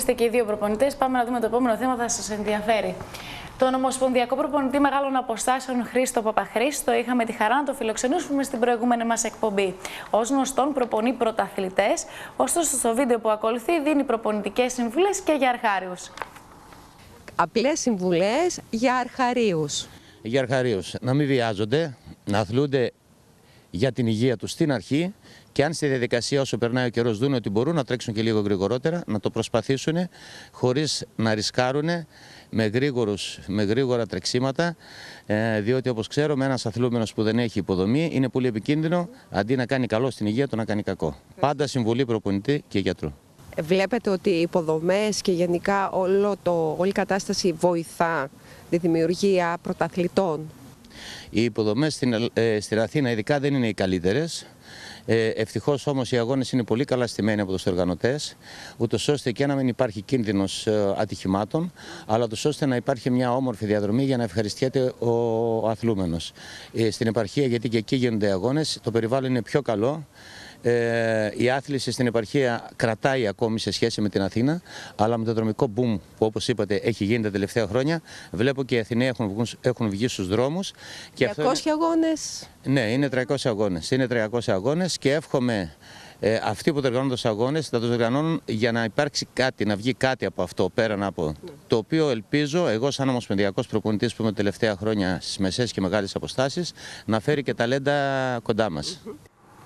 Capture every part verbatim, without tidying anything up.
Είστε και οι δύο προπονητές. Πάμε να δούμε το επόμενο θέμα, θα σας ενδιαφέρει. Τον Ομοσπονδιακό Προπονητή Μεγάλων Αποστάσεων Χρήστο Παπαχρήστο είχαμε τη χαρά να το φιλοξενούσουμε στην προηγούμενη μας εκπομπή. Ως γνωστόν, προπονεί πρωταθλητές, ωστόσο στο βίντεο που ακολουθεί δίνει προπονητικές συμβουλές και για αρχάριους. Απλές συμβουλές για αρχαρίους. Για αρχαρίους, να μην βιάζονται, να αθλούνται για την υγεία τους στην αρχή και αν στη διαδικασία όσο περνάει ο καιρός δουν ότι μπορούν να τρέξουν και λίγο γρηγορότερα, να το προσπαθήσουν χωρίς να ρισκάρουν με, γρήγορους, με γρήγορα τρεξίματα, ε, διότι όπως ξέρουμε ένας αθλούμενος που δεν έχει υποδομή είναι πολύ επικίνδυνο, αντί να κάνει καλό στην υγεία του να κάνει κακό. Πάντα συμβουλή προπονητή και γιατρού. Βλέπετε ότι οι υποδομές και γενικά όλο το, όλη η κατάσταση βοηθά τη δημιουργία πρωταθλητών. Οι υποδομές στην, ε, στην Αθήνα ειδικά δεν είναι οι καλύτερες. Ε, ευτυχώς όμως οι αγώνες είναι πολύ καλά στημένοι από τους οργανωτές, ούτως ώστε και να μην υπάρχει κίνδυνος ε, ατυχημάτων, αλλά ούτως ώστε να υπάρχει μια όμορφη διαδρομή για να ευχαριστιέται ο, ο αθλούμενος. Ε, στην επαρχία, γιατί και εκεί γίνονται αγώνες, το περιβάλλον είναι πιο καλό. Ε, η άθληση στην επαρχία κρατάει ακόμη σε σχέση με την Αθήνα, αλλά με το δρομικό boom που όπως είπατε έχει γίνει τα τελευταία χρόνια, βλέπω και οι Αθηναίοι έχουν, έχουν βγει στους δρόμους. τριακόσιοι αγώνες. Ναι, είναι τριακόσιοι αγώνες. Είναι τριακόσιοι αγώνες και εύχομαι ε, αυτοί που διοργανώνουν τους αγώνες να τους διοργανώνουν για να υπάρξει κάτι, να βγει κάτι από αυτό πέραν από. Ναι. Το οποίο ελπίζω εγώ, σαν ομοσπονδιακός προπονητής που είμαι τελευταία χρόνια στις μεσαίες και μεγάλες αποστάσεις, να φέρει και ταλέντα κοντά μας. Mm-hmm.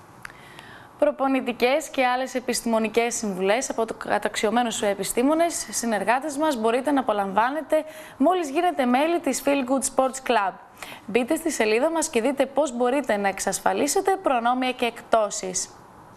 Προπονητικές και άλλες επιστημονικές συμβουλές από καταξιωμένους επιστήμονες, συνεργάτες μας, μπορείτε να απολαμβάνετε μόλις γίνετε μέλη της Feel Good Sports Club. Μπείτε στη σελίδα μας και δείτε πώς μπορείτε να εξασφαλίσετε προνόμια και εκπτώσεις.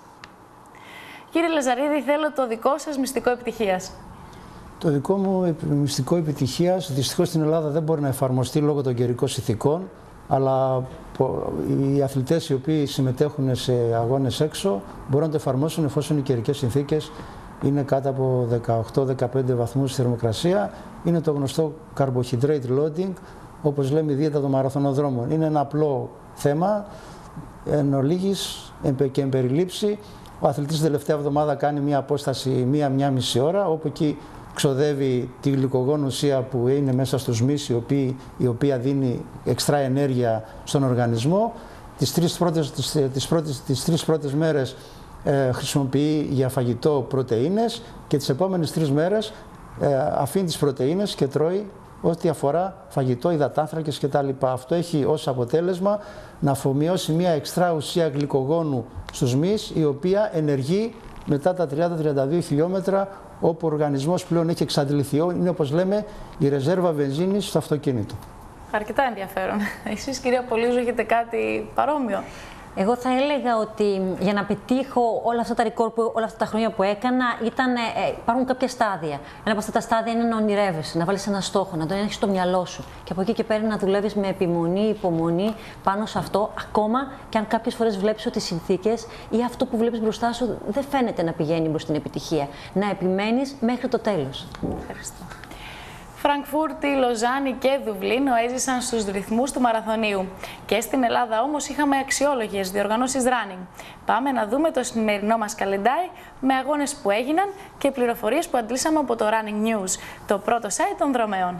Κύριε Λαζαρίδη, θέλω το δικό σας μυστικό επιτυχίας. Το δικό μου μυστικό επιτυχίας, δυστυχώς στην Ελλάδα δεν μπορεί να εφαρμοστεί λόγω των καιρικών συνθηκών, αλλά οι αθλητές οι οποίοι συμμετέχουν σε αγώνες έξω μπορούν να το εφαρμόσουν εφόσον οι καιρικές συνθήκες είναι κάτω από δεκαοκτώ με δεκαπέντε βαθμούς θερμοκρασία. Είναι το γνωστό carbohydrate loading, όπως λέμε η δίαιτα των μαραθωνοδρόμων. Είναι ένα απλό θέμα, εν ολίγης και εν περιλήψη. Ο αθλητής την τελευταία εβδομάδα κάνει μία απόσταση μία-μία μισή ώρα, όπου εκεί ξοδεύει τη γλυκογόνο ουσία που είναι μέσα στους μυς, η οποία, η οποία δίνει εξτρά ενέργεια στον οργανισμό. Τις τρεις πρώτες, τις, τις πρώτες, τις τρεις πρώτες μέρες ε, χρησιμοποιεί για φαγητό πρωτεΐνες και τις επόμενες τρεις μέρες ε, αφήνει τις πρωτεΐνες και τρώει ό,τι αφορά φαγητό, υδατάνθρακες κτλ. Αυτό έχει ως αποτέλεσμα να αφομοιώσει μια εξτρά ουσία γλυκογόνου στους μυς, η οποία ενεργεί μετά τα τριάντα με τριάντα δύο χιλιόμετρα, όπου ο οργανισμός πλέον έχει εξαντληθεί. Είναι, όπως λέμε, η ρεζέρβα βενζίνης στο αυτοκίνητο. Αρκετά ενδιαφέρον. Εσείς, κυρία Πολύζου, έχετε κάτι παρόμοιο? Εγώ θα έλεγα ότι για να πετύχω όλα αυτά τα ρεκόρ, όλα αυτά τα χρόνια που έκανα, ήταν, ε, υπάρχουν κάποια στάδια. Ένα από αυτά τα στάδια είναι να ονειρεύεσαι, να βάλεις ένα στόχο, να τον έχεις στο μυαλό σου. Και από εκεί και πέρα να δουλεύεις με επιμονή, υπομονή πάνω σε αυτό, ακόμα και αν κάποιες φορές βλέπεις ότι οι συνθήκες ή αυτό που βλέπεις μπροστά σου δεν φαίνεται να πηγαίνει προς την επιτυχία. Να επιμένεις μέχρι το τέλος. Ευχαριστώ. Φραγκφούρτη, Λοζάνη και Δουβλίνο έζησαν στους ρυθμούς του μαραθωνίου. Και στην Ελλάδα όμως είχαμε αξιόλογες διοργανώσεις running. Πάμε να δούμε το σημερινό μας καλεντάρι με αγώνες που έγιναν και πληροφορίες που αντλήσαμε από το Running News, το πρώτο site των δρομέων.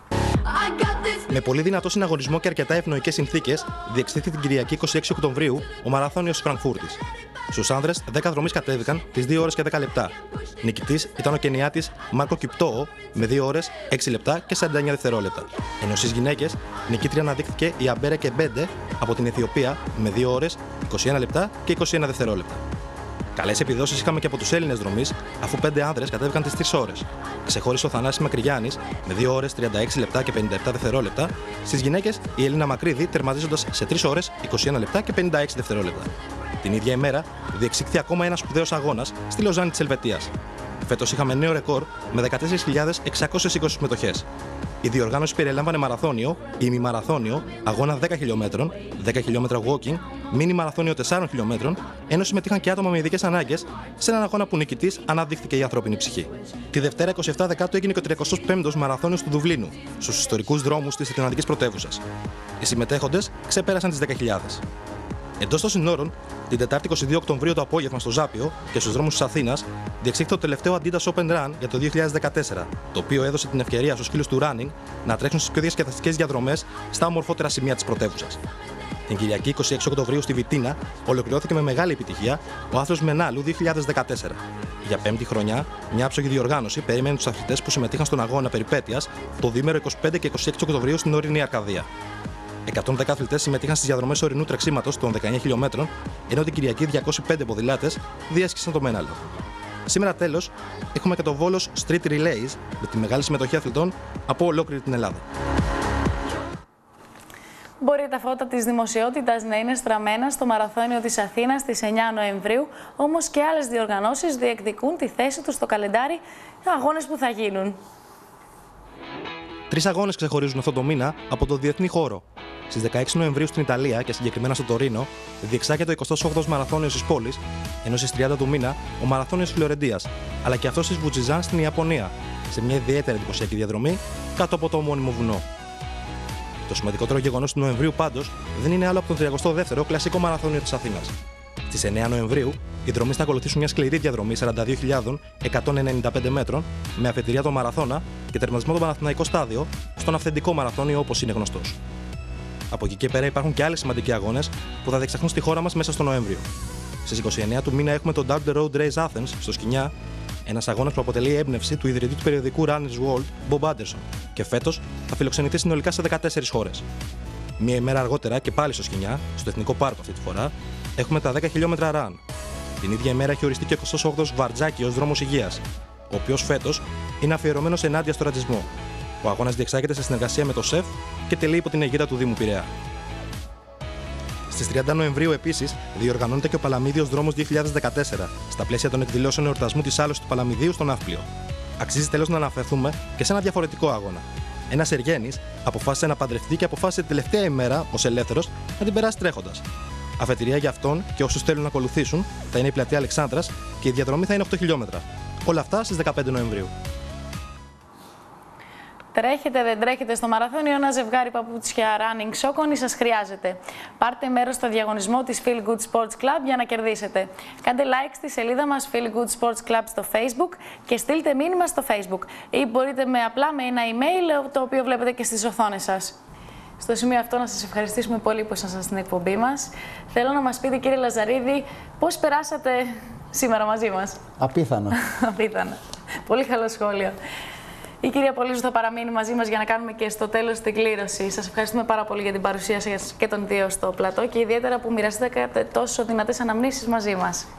Με πολύ δυνατό συναγωνισμό και αρκετά ευνοϊκές συνθήκες, διεξήχθη την Κυριακή είκοσι έξι Οκτωβρίου ο μαραθώνιος της Φραγκφούρτης. Στους άνδρες, δέκα δρομείς κατέβηκαν τις δύο ώρες και δέκα λεπτά. Νικητής ήταν ο Κενιάτης Μάρκο Κιπτόο με δύο ώρες, έξι λεπτά και σαράντα εννέα δευτερόλεπτα. Ενώ στις γυναίκες, νικήτρια αναδείχθηκε η Αμπέρε Κεμπέντε από την Αιθιοπία με δύο ώρες, είκοσι ένα λεπτά και είκοσι ένα δευτερόλεπτα. Καλές επιδόσεις είχαμε και από τους Έλληνες δρομείς, αφού πέντε άνδρες κατέβηκαν τις τρεις ώρες. Ξεχώρισε ο Θανάσης Μακρυγιάννης με δύο ώρες, τριάντα έξι λεπτά και πενήντα επτά δευτερόλεπτα. Στις γυναίκες, η Έλληνα Μακρύδη τερματίζοντας σε τρεις ώρες, είκοσι ένα λεπτά και πενήντα έξι δευτερόλεπτα. Την ίδια ημέρα διεξήχθη ακόμα ένας σπουδαίος αγώνας στη Λοζάνη της Ελβετίας. Φέτος είχαμε νέο ρεκόρ με δεκατέσσερις χιλιάδες εξακόσιες είκοσι συμμετοχές. Η διοργάνωση περιλάμβανε μαραθώνιο, ημιμαραθώνιο, αγώνα δέκα χιλιόμετρων, δέκα χιλιόμετρα walking, μίνι μαραθώνιο τεσσάρων χιλιόμετρων, ενώ συμμετείχαν και άτομα με ειδικές ανάγκες σε έναν αγώνα που νικητής αναδείχθηκε η ανθρώπινη ψυχή. Τη Δευτέρα είκοσι επτά Δεκάτου έγινε και ο τριακοστός πέμπτος μαραθώνιος του Δουβλίνου, στους ιστορικούς δρόμους της Ιρλανδικής πρωτεύουσας. Οι συμμετέχοντες ξεπέρασαν τις δέκα χιλιάδες. Εντός των συνόρων, την Τετάρτη είκοσι δύο Οκτωβρίου το απόγευμα στο Ζάπιο και στους δρόμους της Αθήνας, διεξήχθη το τελευταίο Adidas Open Run για το δύο χιλιάδες δεκατέσσερα, το οποίο έδωσε την ευκαιρία στους φίλους του running να τρέξουν στις πιο διασκεδαστικές διαδρομές στα ομορφότερα σημεία της πρωτεύουσας. Την Κυριακή είκοσι έξι Οκτωβρίου στη Βιτίνα ολοκληρώθηκε με μεγάλη επιτυχία ο Άθλος Μενάλου δύο χιλιάδες δεκατέσσερα. Για πέμπτη χρονιά, μια άψογη διοργάνωση περίμενε τους αθλητές που συμμετείχαν στον αγώνα περιπέτειας το διήμερο είκοσι πέντε και είκοσι έξι Οκτωβρίου στην ορεινή Αρκαδία. εκατόν δέκα αθλητές συμμετείχαν στις διαδρομές ορεινού τρεξίματος των δεκαεννέα χιλιομέτρων, ενώ την Κυριακή διακόσιοι πέντε ποδηλάτες διέσχισαν το Μενάλο. Σήμερα τέλος, έχουμε και το Βόλος Street Relays με τη μεγάλη συμμετοχή αθλητών από ολόκληρη την Ελλάδα. Μπορεί τα φώτα της δημοσιότητας να είναι στραμμένα στο Μαραθώνιο της Αθήνας στις εννέα Νοεμβρίου, όμως και άλλες διοργανώσεις διεκδικούν τη θέση τους στο καλεντάρι αγώνες που θα γίνουν. Τρεις αγώνες ξεχωρίζουν αυτό το μήνα από το διεθνή χώρο. Στις δεκαέξι Νοεμβρίου στην Ιταλία και συγκεκριμένα στο Τωρίνο, διεξάγεται ο εικοστός όγδοος Μαραθώνιος της πόλης, ενώ στις τριάντα του μήνα ο Μαραθώνιος της Φλωρεντίας, αλλά και αυτός της Βουτζιζάν στην Ιαπωνία, σε μια ιδιαίτερα εντυπωσιακή διαδρομή κάτω από το ομώνυμο βουνό. Το σημαντικότερο γεγονός του Νοεμβρίου πάντως δεν είναι άλλο από τον τριακοστό δεύτερο κλασικό Μαραθώνιο της Αθήνας. Στις εννέα Νοεμβρίου, οι δρομείς θα ακολουθήσουν μια σκληρή διαδρομή σαράντα δύο χιλιάδες εκατόν ενενήντα πέντε μέτρων, με αφετηρία τον Μαραθώνα και τερματισμό το Παναθηναϊκό στάδιο στον αυθεντικό Μαραθώνιο όπως είναι γνωστός. Από εκεί και πέρα υπάρχουν και άλλοι σημαντικοί αγώνες που θα διεξαχθούν στη χώρα μας μέσα στο Νοέμβριο. Στις είκοσι εννέα του μήνα έχουμε το Double the Road Race Athens στο Σκινιά, ένας αγώνας που αποτελεί έμπνευση του ιδρυτή του περιοδικού Runner's World, Bob Anderson, και φέτος θα φιλοξενηθεί συνολικά σε δεκατέσσερις χώρες. Μία ημέρα αργότερα και πάλι στο Σκινιά, στο Εθνικό Πάρκο αυτή τη φορά, έχουμε τα δέκα χιλιόμετρα Run. Την ίδια ημέρα έχει οριστεί και ο εικοστός όγδοος Βαρτζάκιος Δρόμος Υγείας, ο οποίος φέτος είναι αφιερωμένος ενάντια στο ρατσισμό. Ο αγώνας διεξάγεται σε συνεργασία με το ΣΕΦ και τελεί υπό την αιγίδα του Δήμου Πειραιά. Στις τριάντα Νοεμβρίου επίσης διοργανώνεται και ο Παλαμίδιος Δρόμος δύο χιλιάδες δεκατέσσερα, στα πλαίσια των εκδηλώσεων εορτασμού της άλωσης του Παλαμιδίου στο Ναύπλιο. Αξίζει τέλος να αναφερθούμε και σε ένα διαφορετικό αγώνα. Ένας Εργένης αποφάσισε να παντρευτεί και αποφάσισε την τελευταία ημέρα, ως ελεύθερος, να την περάσει τρέχοντας. Αφετηρία για αυτόν και όσους θέλουν να ακολουθήσουν θα είναι η πλατεία Αλεξάνδρας και η διαδρομή θα είναι οκτώ χιλιόμετρα. Όλα αυτά στις δεκαπέντε Νοεμβρίου. Τρέχετε, δεν τρέχετε στο μαραθώνιο, ένα ζευγάρι παπούτσια running σόκονη σας χρειάζεται. Πάρτε μέρος στο διαγωνισμό της Feel Good Sports Club για να κερδίσετε. Κάντε like στη σελίδα μας Feel Good Sports Club στο Facebook και στείλτε μήνυμα στο Facebook. Ή μπορείτε με απλά με ένα email, το οποίο βλέπετε και στις οθόνες σας. Στο σημείο αυτό να σας ευχαριστήσουμε πολύ που ήσασταν στην εκπομπή μας. Θέλω να μας πείτε, κύριε Λαζαρίδη, πώς περάσατε σήμερα μαζί μας. Απίθανα. Απίθανα. Πολύ καλό σχόλιο. Η κυρία Πολύζου θα παραμείνει μαζί μας για να κάνουμε και στο τέλος την κλήρωση. Σας ευχαριστούμε πάρα πολύ για την παρουσία σας και των δύο στο πλατό και ιδιαίτερα που μοιραστήκατε τόσο δυνατές αναμνήσεις μαζί μας.